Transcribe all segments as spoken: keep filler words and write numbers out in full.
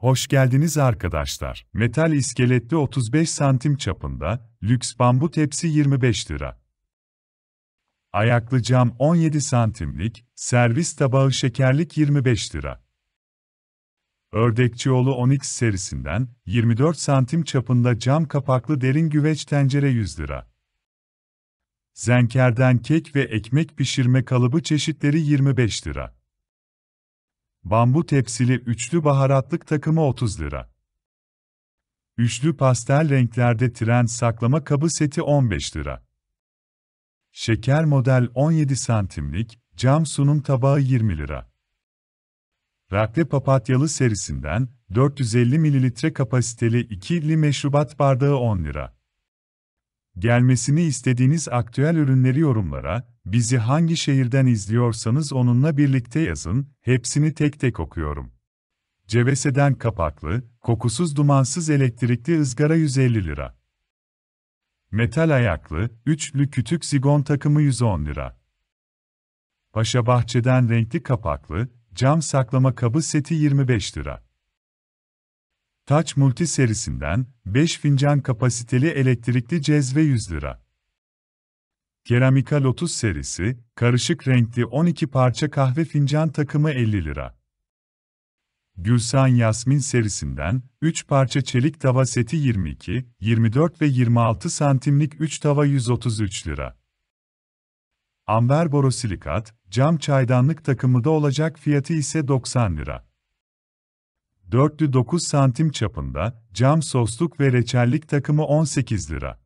Hoş geldiniz arkadaşlar. Metal iskeletli otuz beş santim çapında, lüks bambu tepsi yirmi beş lira. Ayaklı cam on yedi santimlik, servis tabağı şekerlik yirmi beş lira. Ördekçioğlu Onyx serisinden, yirmi dört santim çapında cam kapaklı derin güveç tencere yüz lira. Zenker'den kek ve ekmek pişirme kalıbı çeşitleri yirmi beş lira. Bambu tepsili üçlü baharatlık takımı otuz lira. Üçlü pastel renklerde trend saklama kabı seti on beş lira. Şeker model on yedi santimlik, cam sunum tabağı yirmi lira. Rakle papatyalı serisinden, dört yüz elli mililitre kapasiteli ikili meşrubat bardağı on lira. Gelmesini istediğiniz aktüel ürünleri yorumlara, bizi hangi şehirden izliyorsanız onunla birlikte yazın, hepsini tek tek okuyorum. Cevese'den kapaklı, kokusuz dumansız elektrikli ızgara yüz elli lira. Metal ayaklı, üçlü kütük zigon takımı yüz on lira. Paşabahçe'den renkli kapaklı, cam saklama kabı seti yirmi beş lira. Touch Multi serisinden, beş fincan kapasiteli elektrikli cezve yüz lira. Keramika Lotus serisi, karışık renkli on iki parça kahve fincan takımı elli lira. Gülsan Yasmin serisinden, üç parça çelik tava seti yirmi iki, yirmi dört ve yirmi altı santimlik üç tava yüz otuz üç lira. Amber borosilikat, cam çaydanlık takımı da olacak fiyatı ise doksan lira. Dörtlü dokuz santim çapında, cam sosluk ve reçellik takımı on sekiz lira.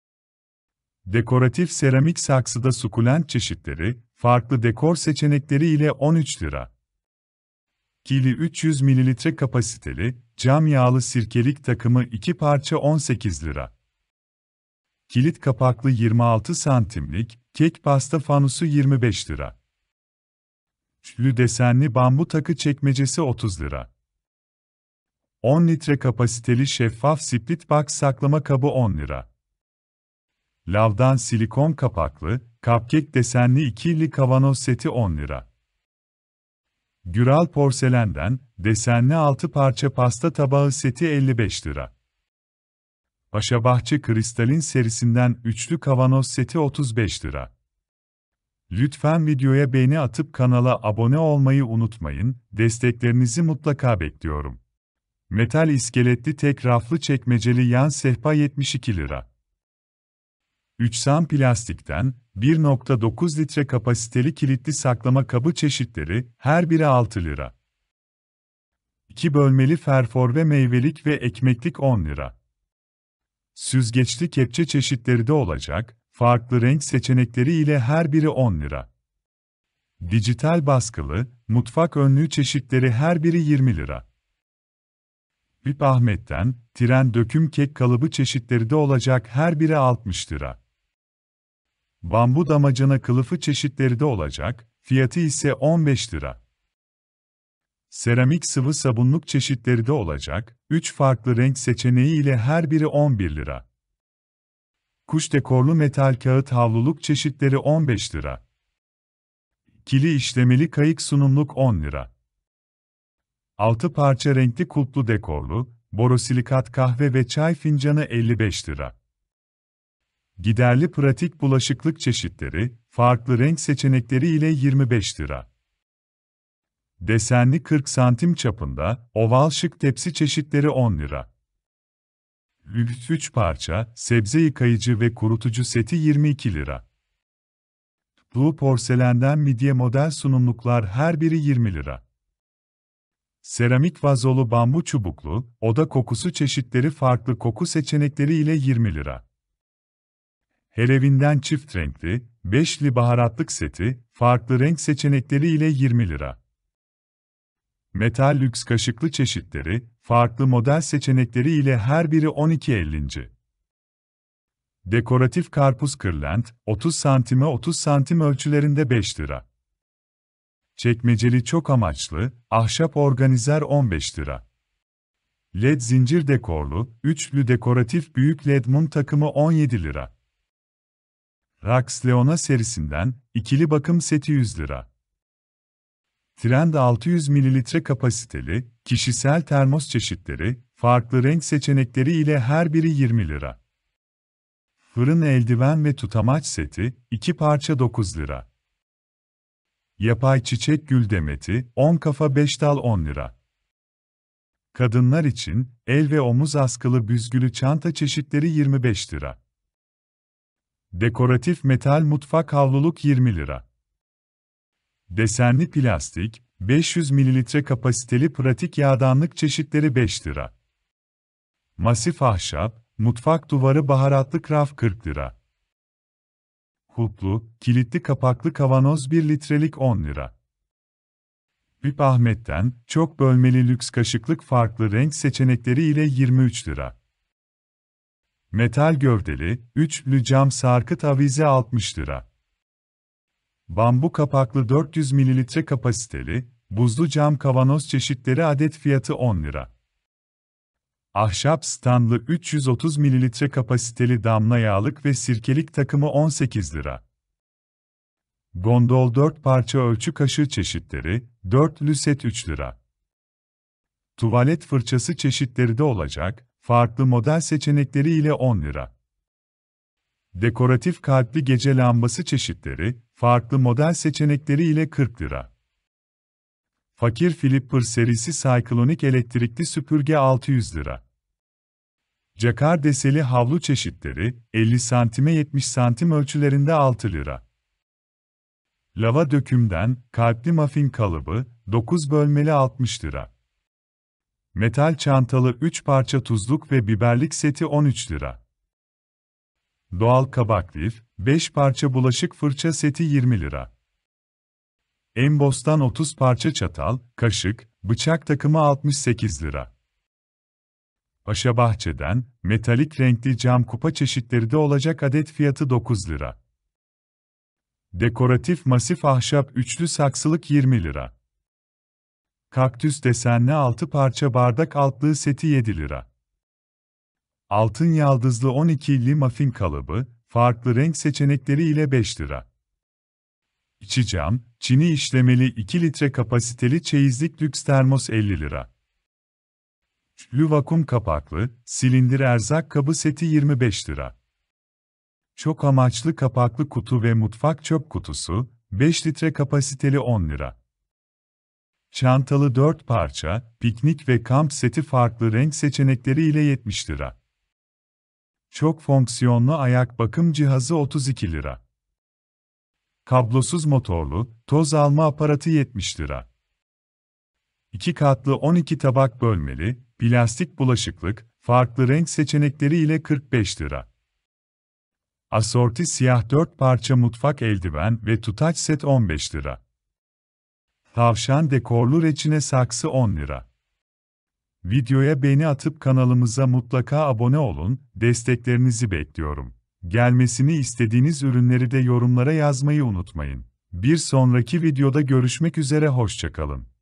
Dekoratif seramik saksıda sukulent çeşitleri, farklı dekor seçenekleri ile on üç lira. Kili üç yüz mililitre kapasiteli, cam yağlı sirkelik takımı iki parça on sekiz lira. Kilit kapaklı yirmi altı santimlik, kek pasta fanusu yirmi beş lira. Üçlü desenli bambu takı çekmecesi otuz lira. on litre kapasiteli şeffaf split box saklama kabı on lira. Lavdan silikon kapaklı, cupcake desenli ikili kavanoz seti on lira. Güral porselenden, desenli altı parça pasta tabağı seti elli beş lira. Paşabahçe kristalin serisinden üçlü kavanoz seti otuz beş lira. Lütfen videoya beğeni atıp kanala abone olmayı unutmayın, desteklerinizi mutlaka bekliyorum. Metal iskeletli tek raflı çekmeceli yan sehpa yetmiş iki lira. üç sam plastikten, bir nokta dokuz litre kapasiteli kilitli saklama kabı çeşitleri, her biri altı lira. iki bölmeli ferfor ve meyvelik ve ekmeklik on lira. Süzgeçli kepçe çeşitleri de olacak, farklı renk seçenekleri ile her biri on lira. Dijital baskılı, mutfak önlüğü çeşitleri her biri yirmi lira. Bip Ahmet'ten, tren döküm kek kalıbı çeşitleri de olacak her biri altmış lira. Bambu damacana kılıfı çeşitleri de olacak, fiyatı ise on beş lira. Seramik sıvı sabunluk çeşitleri de olacak, üç farklı renk seçeneği ile her biri on bir lira. Kuş dekorlu metal kağıt havluluk çeşitleri on beş lira. İkili işlemeli kayık sunumluk on lira. altı parça renkli kulplu dekorlu, borosilikat kahve ve çay fincanı elli beş lira. Giderli pratik bulaşıklık çeşitleri, farklı renk seçenekleri ile yirmi beş lira. Desenli kırk santim çapında, oval şık tepsi çeşitleri on lira. üç parça, sebze yıkayıcı ve kurutucu seti yirmi iki lira. Blue porselenden midye model sunumluklar her biri yirmi lira. Seramik vazolu bambu çubuklu, oda kokusu çeşitleri farklı koku seçenekleri ile yirmi lira. Herevinden çift renkli, beşli baharatlık seti, farklı renk seçenekleri ile yirmi lira. Metal lüks kaşıklı çeşitleri, farklı model seçenekleri ile her biri on iki elli. Dekoratif karpuz kırlent, otuz santime otuz santim ölçülerinde beş lira. Çekmeceli çok amaçlı, ahşap organizer on beş lira. Led zincir dekorlu, üçlü dekoratif büyük led mum takımı on yedi lira. Rax Leona serisinden, ikili bakım seti yüz lira. Trend altı yüz mililitre kapasiteli, kişisel termos çeşitleri, farklı renk seçenekleri ile her biri yirmi lira. Fırın eldiven ve tutamaç seti, iki parça dokuz lira. Yapay çiçek gül demeti, on kafa beş dal on lira. Kadınlar için, el ve omuz askılı büzgülü çanta çeşitleri yirmi beş lira. Dekoratif metal mutfak havluluk yirmi lira. Desenli plastik, beş yüz mililitre kapasiteli pratik yağdanlık çeşitleri beş lira. Masif ahşap, mutfak duvarı baharatlık raf kırk lira. Kulplu, kilitli kapaklı kavanoz bir litrelik on lira. Hüp Ahmet'ten, çok bölmeli lüks kaşıklık farklı renk seçenekleri ile yirmi üç lira. Metal gövdeli, üçlü cam sarkıt avize altmış lira. Bambu kapaklı dört yüz mililitre kapasiteli, buzlu cam kavanoz çeşitleri adet fiyatı on lira. Ahşap standlı üç yüz otuz mililitre kapasiteli damla yağlık ve sirkelik takımı on sekiz lira. Gondol dört parça ölçü kaşığı çeşitleri, dörtlü set üç lira. Tuvalet fırçası çeşitleri de olacak, farklı model seçenekleri ile on lira. Dekoratif kalpli gece lambası çeşitleri, farklı model seçenekleri ile kırk lira. Fakir Flipper serisi Cyclonic elektrikli süpürge altı yüz lira. Cakar deseli havlu çeşitleri, elli santime yetmiş santim ölçülerinde altı lira. Lava dökümden, kalpli muffin kalıbı, dokuz bölmeli altmış lira. Metal çantalı üç parça tuzluk ve biberlik seti on üç lira. Doğal kabak lif, beş parça bulaşık fırça seti yirmi lira. Embos'tan otuz parça çatal, kaşık, bıçak takımı altmış sekiz lira. Paşabahçe'den, metalik renkli cam kupa çeşitleri de olacak adet fiyatı dokuz lira. Dekoratif masif ahşap üçlü saksılık yirmi lira. Kaktüs desenli altı parça bardak altlığı seti yedi lira. Altın yaldızlı on ikili muffin kalıbı, farklı renk seçenekleri ile beş lira. İçi cam, çini işlemeli iki litre kapasiteli çeyizlik lüks termos elli lira. Üçlü vakum kapaklı, silindir erzak kabı seti yirmi beş lira. Çok amaçlı kapaklı kutu ve mutfak çöp kutusu, beş litre kapasiteli on lira. Çantalı dört parça, piknik ve kamp seti farklı renk seçenekleri ile yetmiş lira. Çok fonksiyonlu ayak bakım cihazı otuz iki lira. Kablosuz motorlu, toz alma aparatı yetmiş lira. iki katlı on iki tabak bölmeli, plastik bulaşıklık, farklı renk seçenekleri ile kırk beş lira. Asorti siyah dört parça mutfak eldiven ve tutaç set on beş lira. Tavşan dekorlu reçine saksı on lira. Videoya beğeni atıp kanalımıza mutlaka abone olun, desteklerinizi bekliyorum. Gelmesini istediğiniz ürünleri de yorumlara yazmayı unutmayın. Bir sonraki videoda görüşmek üzere, hoşça kalın.